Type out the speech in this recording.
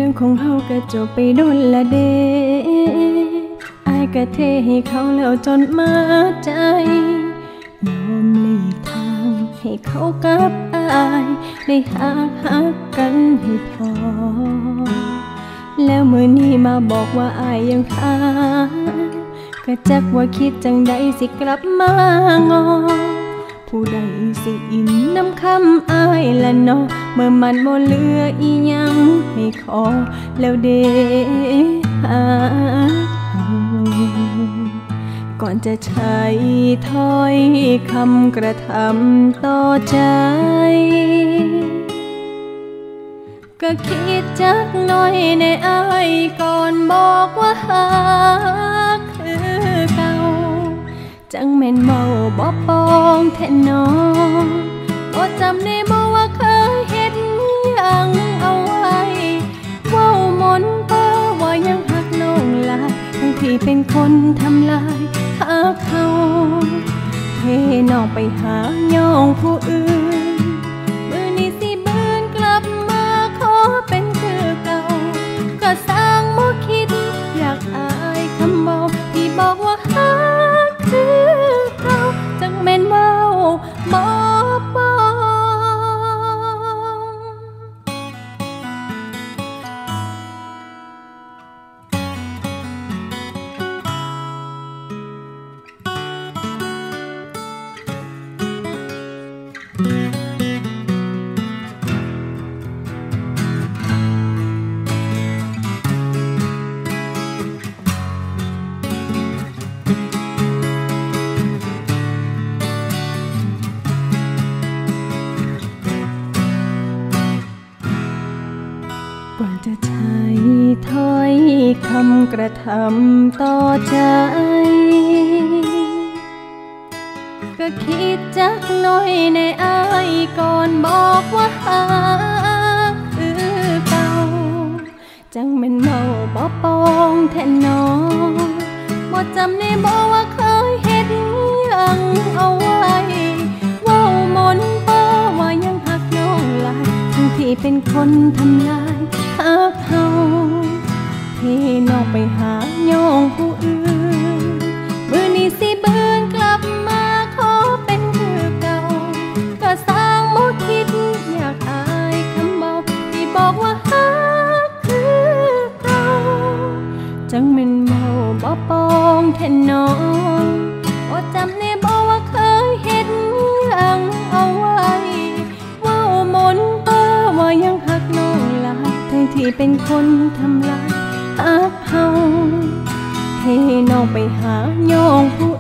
รื่องของเฮาก็จบไปโดนละเดอายก็เทให้เขาแล้วจนมาใจยอมหลีกทางให้เขากับอายได้หักกันให้พอแล้วมื้อนี้มาบอกว่าอายยังหาก็จักว่าคิดจังใดสิกลับมางอผู้ใดสิอินน้ำคำอายละเนาะเมื่อมันบ่เหลืออีหยังให้ขอแล้วเด้ก่อนจะใช้ถ้อยคำกระทำต่อใจก็คิดจักหน่อยในอายก่อนบอกว่าหักคือเก่าจังแม่นเมาบ่ปองแท้น้องบ่จำได้บ่ว่าเคยเฮ็ดหยังเอาไว้เว้ามนต์ป้าว่ายังหักน้องหลายทั้งที่เป็นคนทำลายหักเขาเทน้องไปหาย่องผู้อื่นมื้อนี้สิเบิ่นกลับมาขอเป็นคือเก่าก็สร้างบ่คิดอยากอายคำบอกที่บอกว่าหักคือเขาจังแม่นเว้าบ่ปองกว่าจะใช้ถ้อยคำกระทำต่อใจก็คิดจักหน่อยในอายก่อนบอกว่าหักคือเก่าจังแม่นเมาบ่ปองแท้น้องบ่จำได้บ่ว่าเคยเฮ็ดหยังเอาไว้เว้ามนต์ป้าว่ายังหักน้องหลายทั้งที่เป็นคนทำลายหักเฮาเทน้องไปหาย่องผู้อื่นมื้อนี้สิเบิ่นกลับมาขอเป็นคือเก่าก็สร้างบ่คิดอยากอายคำบอกที่บอกว่าหักคือเก่าจังแม่นเมาบ่ปองแท้น้องบ่จำได้บ่ว่าเคยเฮ็ดหยังเอาไว้เว้ามนต์ป้าว่ายังหักน้องหลายทั้งที่เป็นคนทำลายหักเฮาให้น้องไปหาย่องผู้